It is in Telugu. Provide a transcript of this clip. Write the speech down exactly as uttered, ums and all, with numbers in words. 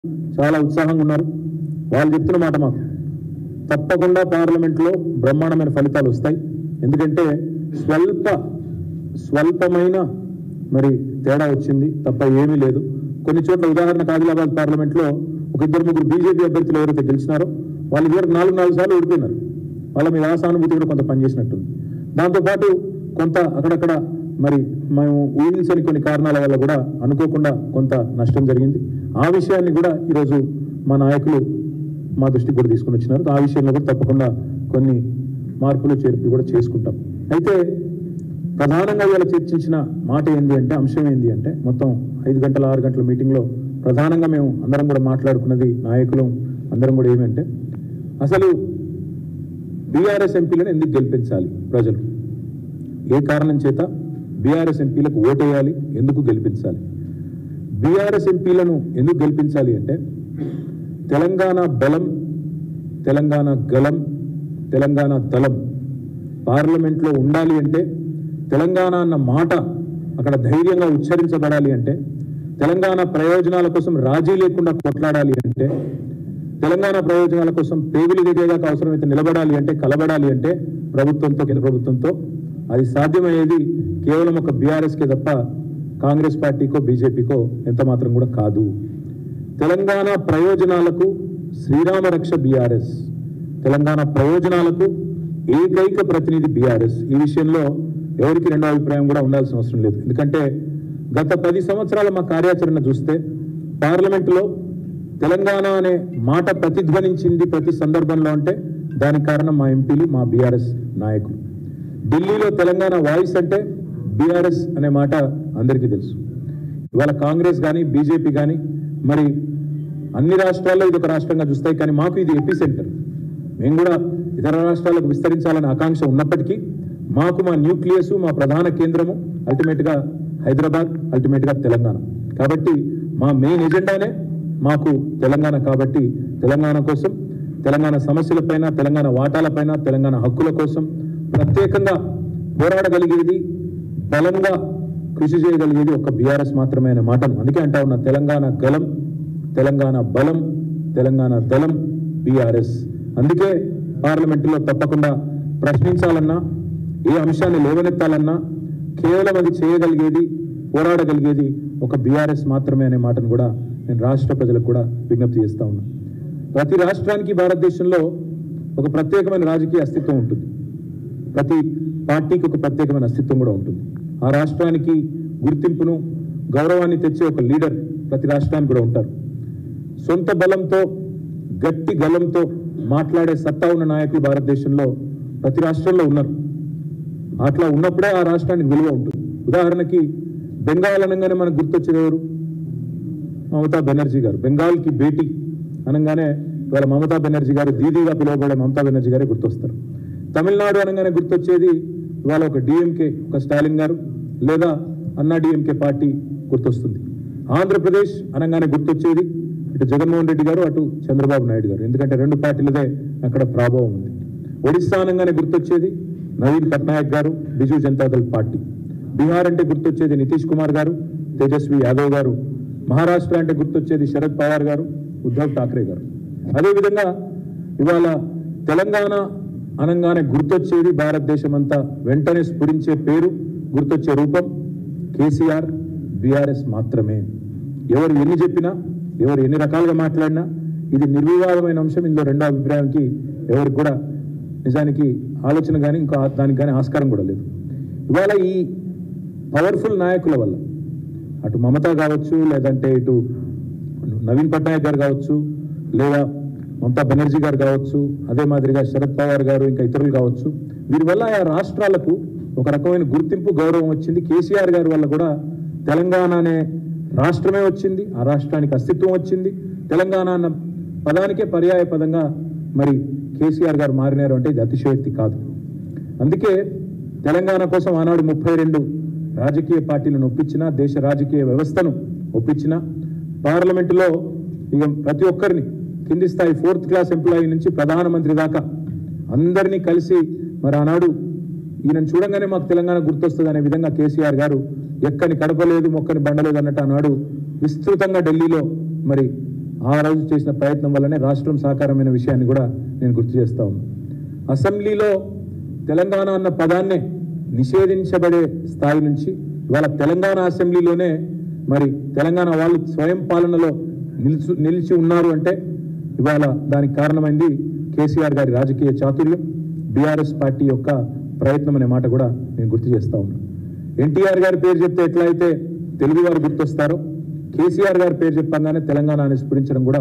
చాలా ఉత్సాహంగా ఉన్నారు. వాళ్ళు చెప్తున్న మాట మాకు తప్పకుండా పార్లమెంట్లో బ్రహ్మాండమైన ఫలితాలు వస్తాయి. ఎందుకంటే స్వల్ప స్వల్పమైన మరి తేడా వచ్చింది తప్ప ఏమీ లేదు. కొన్ని చోట్ల ఉదాహరణకు ఆదిలాబాద్ పార్లమెంట్లో ఒక ఇద్దరు ముగ్గురు బీజేపీ అభ్యర్థులు ఎవరైతే గెలిచినారో వాళ్ళు ఇద్దరు నాలుగు నాలుగు సార్లు ఓడిపోయినారు. వాళ్ళ మీద ఆసానుభూతి కూడా కొంత పనిచేసినట్టుంది. దాంతోపాటు కొంత అక్కడక్కడ మరి మేము ఊహించని కొన్ని కారణాల వల్ల కూడా అనుకోకుండా కొంత నష్టం జరిగింది. ఆ విషయాన్ని కూడా ఈరోజు మా నాయకులు మా దృష్టికి కూడా తీసుకుని వచ్చినారు. ఆ విషయంలో కూడా తప్పకుండా కొన్ని మార్పులు చేర్పులు కూడా చేసుకుంటాం. అయితే ప్రధానంగా ఇవాళ చర్చించిన మాట ఏంటి అంటే అంశం ఏంటి అంటే మొత్తం ఐదు గంటల ఆరు గంటల మీటింగ్లో ప్రధానంగా మేము అందరం కూడా మాట్లాడుకున్నది నాయకులు అందరం కూడా ఏమంటే అసలు బీఆర్ఎస్ ఎంపీలను ఎందుకు గెలిపించాలి, ప్రజలు ఏ కారణం చేత బీఆర్ఎస్ ఎంపీలకు ఓటేయాలి, ఎందుకు గెలిపించాలి, బీఆర్ఎస్ ఎంపీలను ఎందుకు గెలిపించాలి అంటే తెలంగాణ బలం, తెలంగాణ గలం, తెలంగాణ దళం పార్లమెంట్లో ఉండాలి అంటే, తెలంగాణ అన్న మాట అక్కడ ధైర్యంగా ఉచ్చరించబడాలి అంటే, తెలంగాణ ప్రయోజనాల కోసం రాజీ లేకుండా కొట్లాడాలి అంటే, తెలంగాణ ప్రయోజనాల కోసం పేగులు దిగేదాకా అవసరమైతే నిలబడాలి అంటే, కలబడాలి అంటే ప్రభుత్వంతో కేంద్ర ప్రభుత్వంతో అది సాధ్యమయ్యేది కేవలం ఒక బీఆర్ఎస్కే తప్ప కాంగ్రెస్ పార్టీకో బీజేపీకో ఎంత మాత్రం కూడా కాదు. తెలంగాణ ప్రయోజనాలకు శ్రీరామ రక్ష బీఆర్ఎస్, తెలంగాణ ప్రయోజనాలకు ఏకైక ప్రతినిధి బీఆర్ఎస్. ఈ విషయంలో ఎవరికి రెండో అభిప్రాయం కూడా ఉండాల్సిన అవసరం లేదు. ఎందుకంటే గత పది సంవత్సరాల మా కార్యాచరణ చూస్తే పార్లమెంటులో తెలంగాణ అనే మాట ప్రతిధ్వనించింది ప్రతి సందర్భంలో అంటే దానికి కారణం మా ఎంపీలు, మా బీఆర్ఎస్ నాయకులు. ఢిల్లీలో తెలంగాణ వాయిస్ అంటే బీఆర్ఎస్ అనే మాట అందరికీ తెలుసు. ఇవాళ కాంగ్రెస్ కానీ బీజేపీ కానీ మరి అన్ని రాష్ట్రాల్లో ఇది ఒక రాష్ట్రంగా చూస్తాయి, కానీ మాకు ఇది ఎపి సెంటర్. మేము కూడా ఇతర రాష్ట్రాలకు విస్తరించాలనే ఆకాంక్ష ఉన్నప్పటికీ మాకు మా న్యూక్లియస్, మా ప్రధాన కేంద్రము అల్టిమేట్గా హైదరాబాద్, అల్టిమేట్గా తెలంగాణ. కాబట్టి మా మెయిన్ ఎజెండానే మాకు తెలంగాణ. కాబట్టి తెలంగాణ కోసం, తెలంగాణ సమస్యలపైన, తెలంగాణ వాటాలపైన, తెలంగాణ హక్కుల కోసం ప్రత్యేకంగా పోరాడగలిగేది, బలంగా కృషి చేయగలిగేది ఒక బీఆర్ఎస్ మాత్రమే అనే మాటను అందుకే అంటా ఉన్నా. తెలంగాణ గలం, తెలంగాణ బలం, తెలంగాణ దళం బీఆర్ఎస్. అందుకే పార్లమెంటులో తప్పకుండా ప్రశ్నించాలన్నా, ఏ అంశాన్ని లేవనెత్తాలన్నా కేవలం అది చేయగలిగేది, పోరాడగలిగేది ఒక బీఆర్ఎస్ మాత్రమే అనే మాటను కూడా నేను రాష్ట్ర ప్రజలకు కూడా విజ్ఞప్తి చేస్తా ఉన్నా. ప్రతి రాష్ట్రానికి భారతదేశంలో ఒక ప్రత్యేకమైన రాజకీయ అస్తిత్వం ఉంటుంది. ప్రతి పార్టీకి ఒక ప్రత్యేకమైన అస్తిత్వం కూడా ఉంటుంది. ఆ రాష్ట్రానికి గుర్తింపును, గౌరవాన్ని తెచ్చే ఒక లీడర్ ప్రతి రాష్ట్రానికి కూడా ఉంటారు. సొంత బలంతో, గట్టి గలంతో మాట్లాడే సత్తా ఉన్న నాయకులు భారతదేశంలో ప్రతి రాష్ట్రంలో ఉన్నారు. అట్లా ఉన్నప్పుడే ఆ రాష్ట్రానికి విలువ ఉంటుంది. ఉదాహరణకి బెంగాల్ అనగానే మనకు గుర్తొచ్చేది ఎవరు? మమతా బెనర్జీ గారు. బెంగాల్కి భేటీ అనగానే ఇవాళ మమతా బెనర్జీ గారు, దీదీగా పిలువబడే మమతా బెనర్జీ గారే గుర్తొస్తారు. తమిళనాడు అనగానే గుర్తొచ్చేది ఇవాళ ఒక డిఎంకే, ఒక స్టాలిన్ గారు, లేదా అన్నా డిఎంకే పార్టీ గుర్తొస్తుంది. ఆంధ్రప్రదేశ్ అనగానే గుర్తొచ్చేది ఇటు జగన్మోహన్ రెడ్డి గారు, అటు చంద్రబాబు నాయుడు గారు. ఎందుకంటే రెండు పార్టీలదే అక్కడ ప్రభావం ఉంది. ఒడిస్సా అనగానే గుర్తొచ్చేది నవీన్ పట్నాయక్ గారు, బిజు జనతాదళ్ పార్టీ. బీహార్ అంటే గుర్తొచ్చేది నితీష్ కుమార్ గారు, తేజస్వి యాదవ్ గారు. మహారాష్ట్ర అంటే గుర్తొచ్చేది శరద్ పవార్ గారు, ఉద్ధవ్ ఠాక్రే గారు. అదేవిధంగా ఇవాళ తెలంగాణ అనగానే గుర్తొచ్చేది భారతదేశం అంతా వెంటనే స్ఫురించే పేరు, గుర్తొచ్చే రూపం కేసీఆర్, బీఆర్ఎస్ మాత్రమే. ఎవరు ఎన్ని చెప్పినా, ఎవరు ఎన్ని రకాలుగా మాట్లాడినా ఇది నిర్వివాదమైన అంశం. ఇందులో రెండో అభిప్రాయానికి ఎవరికి కూడా నిజానికి ఆలోచన కానీ ఇంకా దానికి కానీ ఆస్కారం కూడా లేదు. ఇవాళ ఈ పవర్ఫుల్ నాయకుల వల్ల అటు మమతా కావచ్చు, లేదంటే ఇటు నవీన్ పట్నాయక్ గారు కావచ్చు, లేదా మమతా బెనర్జీ గారు కావచ్చు, అదే మాదిరిగా శరద్ పవార్ గారు, ఇంకా ఇతరులు కావచ్చు, వీరి వల్ల ఆ రాష్ట్రాలకు ఒక రకమైన గుర్తింపు, గౌరవం వచ్చింది. కేసీఆర్ గారి వల్ల కూడా తెలంగాణ అనే రాష్ట్రమే వచ్చింది, ఆ రాష్ట్రానికి అస్తిత్వం వచ్చింది. తెలంగాణ అన్న పదానికే పర్యాయ పదంగా మరి కేసీఆర్ గారు మారినారు అంటే ఇది అతిశయోక్తి కాదు. అందుకే తెలంగాణ కోసం ఆనాడు ముప్పై రెండు రాజకీయ పార్టీలను ఒప్పించిన, దేశ రాజకీయ వ్యవస్థను ఒప్పించిన, పార్లమెంటులో ఇక ప్రతి ఒక్కరిని కింది స్థాయి ఫోర్త్ క్లాస్ ఎంప్లాయీ నుంచి ప్రధానమంత్రి దాకా అందరినీ కలిసి మరి ఆనాడు ఈయనను చూడంగానే మాకు తెలంగాణ గుర్తొస్తుంది అనే విధంగా కేసీఆర్ గారు ఎక్కని కడపలేదు, మొక్కని బండలేదు అన్నట్టు ఆనాడు విస్తృతంగా ఢిల్లీలో మరి ఆ రోజు చేసిన ప్రయత్నం వల్లనే రాష్ట్రం సాకారమైన విషయాన్ని కూడా నేను గుర్తు చేస్తా ఉన్నాను. అసెంబ్లీలో తెలంగాణ అన్న పదాన్నే నిషేధించబడే స్థాయి నుంచి ఇవాళ తెలంగాణ అసెంబ్లీలోనే మరి తెలంగాణ వాళ్ళు స్వయం పాలనలో నిలిచి నిలిచి ఉన్నారు అంటే ఇవాళ దానికి కారణమైంది కేసీఆర్ గారి రాజకీయ చాతుర్యం, బీఆర్ఎస్ పార్టీ యొక్క ప్రయత్నం అనే మాట కూడా నేను గుర్తు చేస్తా ఉన్నాను. ఎన్టీఆర్ గారి పేరు చెప్తే ఎట్లా అయితే తెలుగు వారు గుర్తొస్తారో కేసీఆర్ గారి పేరు చెప్పగానే తెలంగాణ అని స్ఫురించడం కూడా